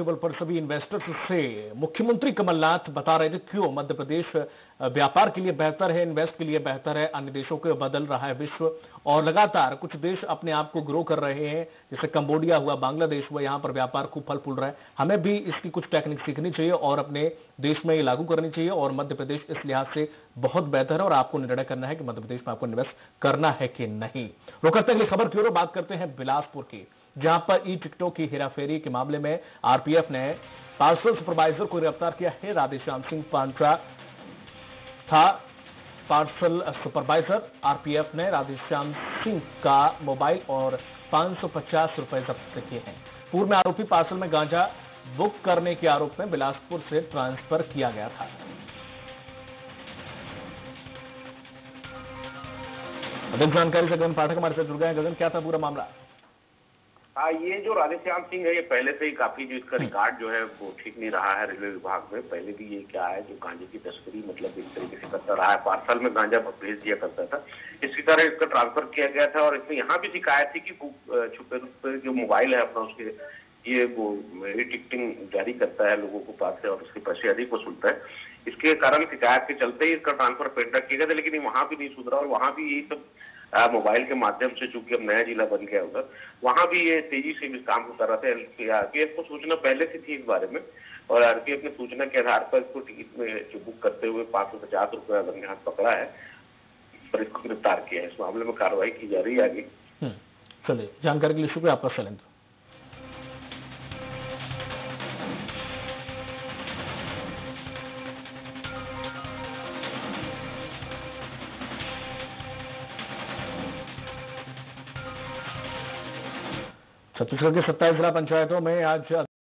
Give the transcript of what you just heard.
Level पर सभी investors से मुख्यमंत्री कमलनाथ बता रहे थे क्यों मध्य प्रदेश व्यापार के लिए बेहतर है, इन्वेस्ट के लिए बेहतर है। अन्य देशों को बदल रहा है विश्व और लगातार कुछ देश अपने आप को ग्रो कर रहे हैं, जैसे कंबोडिया हुआ, बांग्लादेश हुआ, यहां पर व्यापार खूब फल फूल रहा है। हमें भी इसकी कुछ टेक्निक सीखनी चाहिए और अपने देश में ये लागू करनी चाहिए और मध्य प्रदेश इस लिहाज से बहुत बेहतर है और आपको निर्णय करना है कि मध्य प्रदेश में आपको इन्वेस्ट करना है कि नहीं। रुक करते हैं खबर की ओर, बात करते हैं बिलासपुर की, जहां पर ई टिकटों की हेराफेरी के मामले में आरपीएफ ने पार्सल सुपरवाइजर को गिरफ्तार किया है। राधेश्याम सिंह पांचा था पार्सल सुपरवाइजर। आरपीएफ ने राधेश्याम सिंह का मोबाइल और 550 रुपए जब्त किए हैं। पूर्व में आरोपी पार्सल में गांजा बुक करने के आरोप में बिलासपुर से ट्रांसफर किया गया था। अधिक जानकारी से गगन पाठक हमारे साथ जुड़ गए। गगन, क्या था पूरा मामला? हाँ, ये जो राधेश्याम सिंह है, ये पहले से ही काफी जो इसका रिकॉर्ड जो है वो ठीक नहीं रहा है रेलवे विभाग में। पहले भी ये क्या है जो गांजे की तस्करी मतलब इस तरीके से करता रहा है, पार्सल में गांजा भेज दिया करता था। इसी तरह इसका ट्रांसफर किया गया था और इसमें यहाँ भी शिकायत थी कि छुपे छुपे जो मोबाइल है अपना, उसके ये वो ई टिकटिंग जारी करता है लोगों को पास से और उसके पैसे अधिक वसूलता है। इसके कारण शिकायत के चलते ही इसका ट्रांसफर पेंडा किया गया था, लेकिन वहां भी नहीं सुधरा और वहां भी यही सब मोबाइल के माध्यम से, चूंकि अब नया जिला बन गया उधर, वहां भी ये तेजी से इस काम को कर रहा था। आरपीएफ को सूचना पहले से थी इस बारे में और आरपीएफ ने सूचना के आधार पर इसको टिकट में जो बुक करते हुए 550 रुपये लंगे हाथ पकड़ा है और इसको गिरफ्तार किया है। इस मामले में कार्रवाई की जा रही है आगे। चलिए, जानकारी के लिए शुक्रिया आपका शैलेंद्र। छत्तीसगढ़ के 27 जिला पंचायतों में आज